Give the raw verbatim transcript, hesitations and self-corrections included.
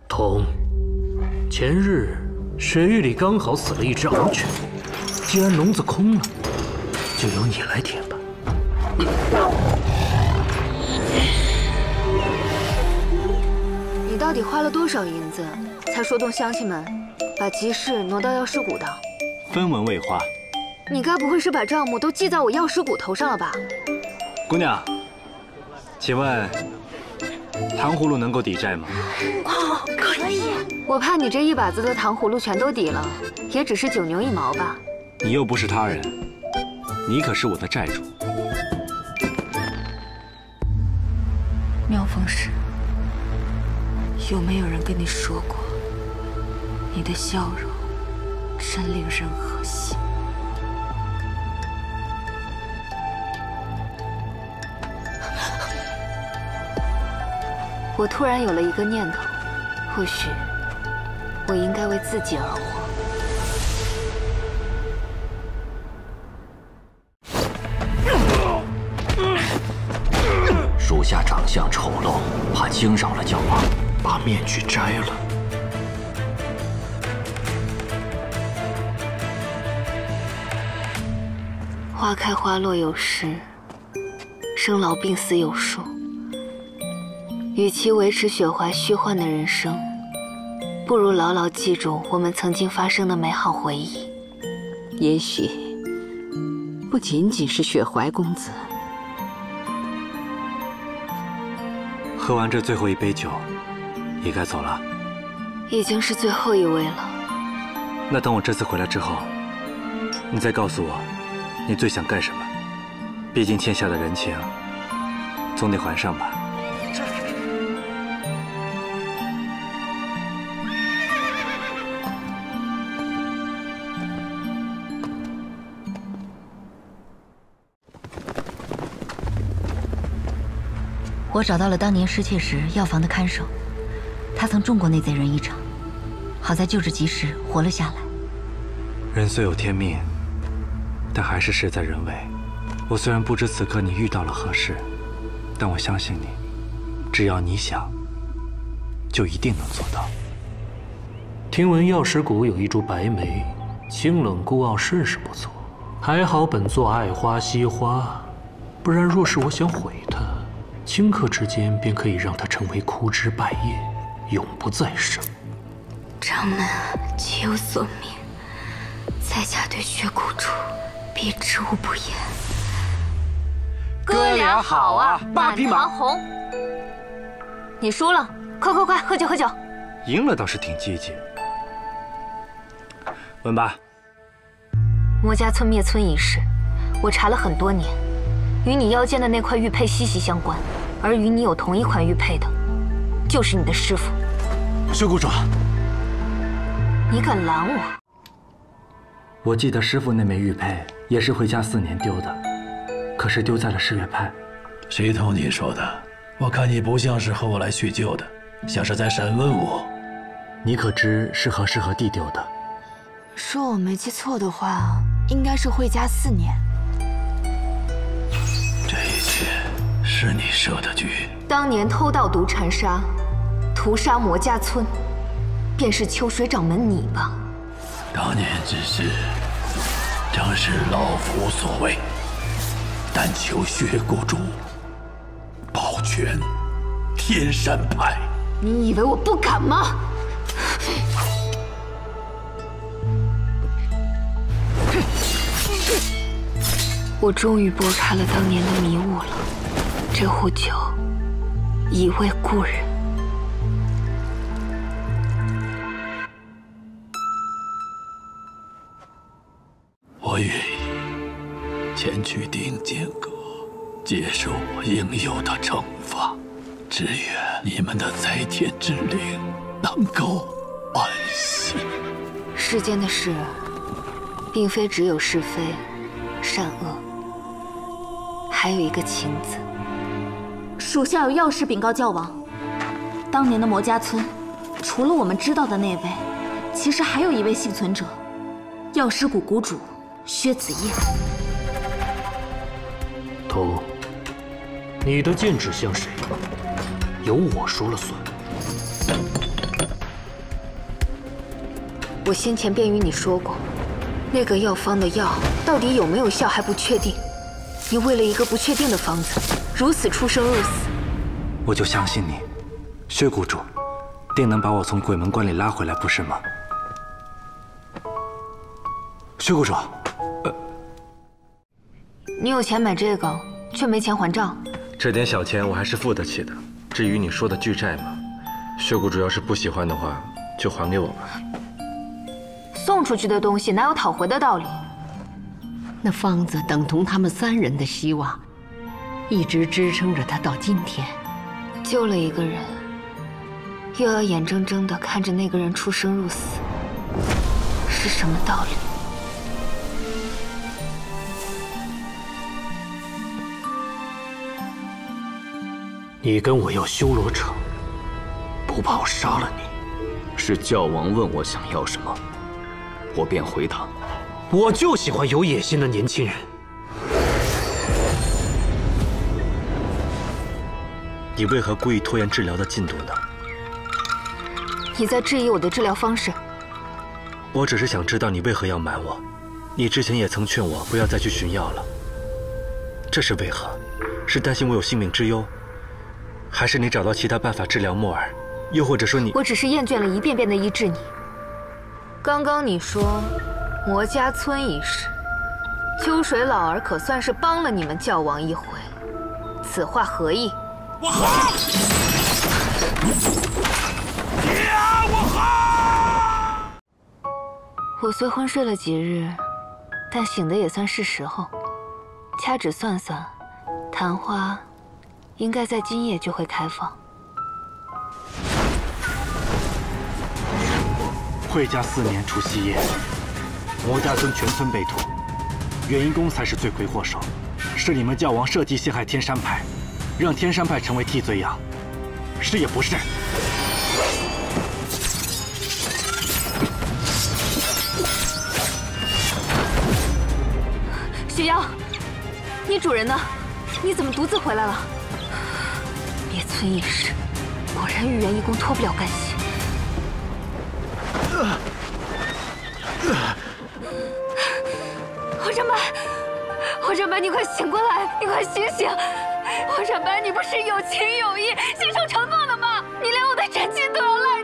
童，前日水域里刚好死了一只獒犬，既然笼子空了，就由你来填吧。 你到底花了多少银子，才说动乡亲们把集市挪到药师谷的？ 分文未花。 你该不会是把账目都记在我药师谷头上了吧？ 姑娘，请问糖葫芦能够抵债吗？ 哦，可以。我怕你这一把子的糖葫芦全都抵了，也只是九牛一毛吧。 你又不是他人，你可是我的债主。 妙风氏，有没有人跟你说过，你的笑容真令人恶心？我突然有了一个念头，或许我应该为自己而活。 属下长相丑陋，怕惊扰了教王，把面具摘了。 花开花落有时，生老病死有数。与其维持雪怀虚幻的人生，不如牢牢记住我们曾经发生的美好回忆。 也许不仅仅是雪怀公子。 喝完这最后一杯酒，也该走了。 已经是最后一位了。 那等我这次回来之后，你再告诉我，你最想干什么？毕竟欠下的人情，总得还上吧。 我找到了当年失窃时药房的看守，他曾中过那贼人一场，好在救治及时，活了下来。 人虽有天命，但还是事在人为。我虽然不知此刻你遇到了何事，但我相信你，只要你想，就一定能做到。 听闻药师谷有一株白梅，清冷孤傲，甚是不错。还好本座爱花惜花，不然若是我想毁它，顷刻之间便可以让它成为枯枝败叶，永不再生。 掌门岂有所命，在下对薛谷主必知无不言。哥俩好啊，八匹马红。你输了，快快快，喝酒喝酒。 赢了倒是挺积极。文八， 魔家村灭村一事，我查了很多年，与你腰间的那块玉佩息息相关，而与你有同一款玉佩的，就是你的师傅。 薛谷主， 你敢拦我？ 我记得师傅那枚玉佩也是回家四年丢的，可是丢在了世月派。 谁同你说的？我看你不像是和我来叙旧的，像是在审问我。 你可知是何时何地丢的？ 说我没记错的话，应该是回家四年。 这一切是你设的局。 当年偷盗毒禅砂，屠杀魔家村，便是秋水掌门你吧？ 当年之事，正是老夫所为，但求薛谷主保全天山派。 你以为我不敢吗？我终于拨开了当年的迷雾了。这壶酒，已为故人。 我愿意前去定剑阁，接受我应有的惩罚。只愿你们的在天之灵能够安息。 世间的事，并非只有是非、善恶，还有一个情字。 属下有要事禀告教王，当年的魔家村，除了我们知道的那位，其实还有一位幸存者，药师谷谷主薛子夜。 童，你的剑指向谁？由我说了算。 我先前便与你说过，那个药方的药到底有没有效还不确定。你为了一个不确定的方子，如此出生入死， 我就相信你，薛谷主，定能把我从鬼门关里拉回来，不是吗？薛谷主，呃， 你有钱买这个，却没钱还账。 这点小钱我还是付得起的。至于你说的巨债嘛，薛谷主要是不喜欢的话，就还给我吧。 送出去的东西哪有讨回的道理？ 那方子等同他们三人的希望，一直支撑着他到今天。 救了一个人，又要眼睁睁地看着那个人出生入死，是什么道理？ 你跟我要修罗城，不怕我杀了你？ 是教王问我想要什么，我便回答。 我就喜欢有野心的年轻人。 你为何故意拖延治疗的进度呢？ 你在质疑我的治疗方式？ 我只是想知道你为何要瞒我。你之前也曾劝我不要再去寻药了，这是为何？是担心我有性命之忧，还是你找到其他办法治疗莫尔？又或者说你…… 我只是厌倦了一遍遍的医治你。刚刚你说魔家村一事，秋水老儿可算是帮了你们教王一回，此话何意？ 我好！呀，我好！ 我虽昏睡了几日，但醒的也算是时候。掐指算算，昙花应该在今夜就会开放。 惠家四年除夕夜，魔家村全村被屠，元婴宫才是罪魁祸首。是你们教王设计陷害天山派，让天山派成为替罪羊，是也不是？ 雪瑶，你主人呢？你怎么独自回来了？灭村一事，果然与元一公脱不了干系。华山白，华山白，你快醒过来！你快醒醒！华山白，你不是有情有义、心生承诺的吗？你连我的真亲都要赖